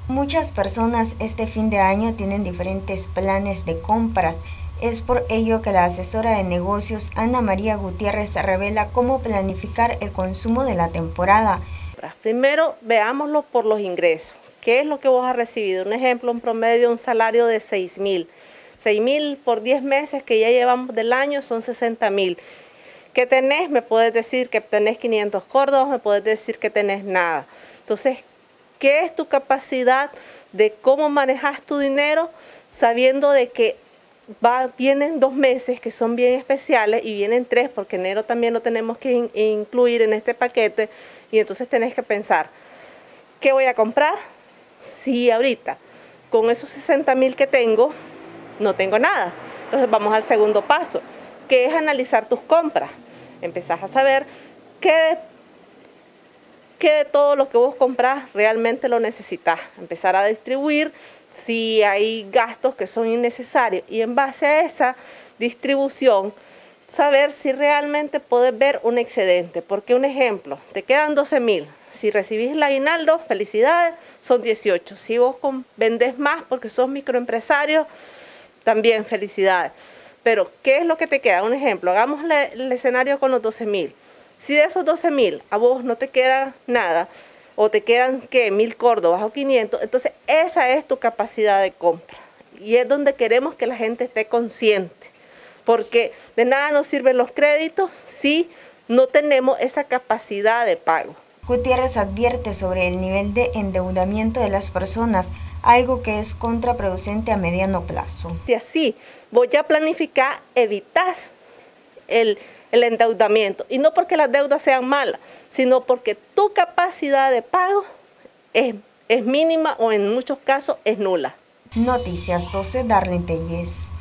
Muchas personas este fin de año tienen diferentes planes de compras. Es por ello que la asesora de negocios Ana María Gutiérrez revela cómo planificar el consumo de la temporada. Primero, veámoslo por los ingresos. ¿Qué es lo que vos has recibido? Un ejemplo, un promedio, un salario de 6.000. 6.000 por 10 meses que ya llevamos del año son 60.000. ¿Qué tenés? Me puedes decir que tenés 500 córdobas, me puedes decir que tenés nada. Entonces, ¿qué es tu capacidad de cómo manejas tu dinero sabiendo de que vienen 2 meses que son bien especiales y vienen 3 porque enero también lo tenemos que incluir en este paquete y entonces tenés que pensar, ¿qué voy a comprar? Si ahorita con esos 60.000 que tengo, no tengo nada. Entonces vamos al segundo paso, que es analizar tus compras. Empezás a saber qué de todo lo que vos comprás realmente lo necesitas. Empezar a distribuir si hay gastos que son innecesarios y en base a esa distribución saber si realmente podés ver un excedente. Porque un ejemplo, te quedan 12.000. Si recibís el aguinaldo, felicidades, son 18. Si vos vendés más porque sos microempresario, también felicidades. Pero, ¿qué es lo que te queda? Un ejemplo, hagamos el escenario con los 12.000. Si de esos 12.000 a vos no te queda nada, o te quedan, ¿qué? 1.000 córdobas o 500, entonces esa es tu capacidad de compra. Y es donde queremos que la gente esté consciente. Porque de nada nos sirven los créditos si no tenemos esa capacidad de pago. Gutiérrez advierte sobre el nivel de endeudamiento de las personas, algo que es contraproducente a mediano plazo. Si así vos ya planificás, evitás el endeudamiento. Y no porque las deudas sean malas, sino porque tu capacidad de pago es mínima o en muchos casos es nula. Noticias 12, Darlene Tellez.